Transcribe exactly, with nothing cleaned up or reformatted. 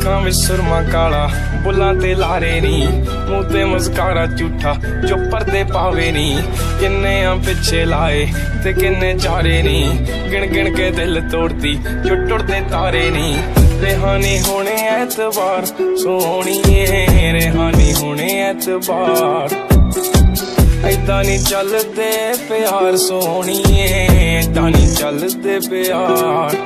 ਅੱਖਾਂ ਵਿੱਚ ਸੁਰਮਾ ਕਾਲਾ, ਬੁੱਲਾਂ ਤੇ ਲਾਰੇ ਨੀ, ਮੂੰਹ ਤੇ ਮਸਕਾਰਾ ਝੂਠਾ ਜੋ ਪਰਦੇ ਪਾਵੇ ਨੀ। ਕਿੰਨੇ ਆ ਪਿੱਛੇ ਲਾਏ ਤੇ ਕਿੰਨੇ ਚਾਰੇ ਨੀ, ਗਿਣ ਗਿਣ ਕੇ ਦਿਲ ਤੋੜਦੀ ਜੋ ਟੁੱਟਦੇ ਤਾਰੇ ਨੀ। रेहानी होने एतबार सोहणीए, रेहानी होने एतबार, ऐदा नी चलदे प्यार सोहणीए, ऐदा नी चलदे प्यार।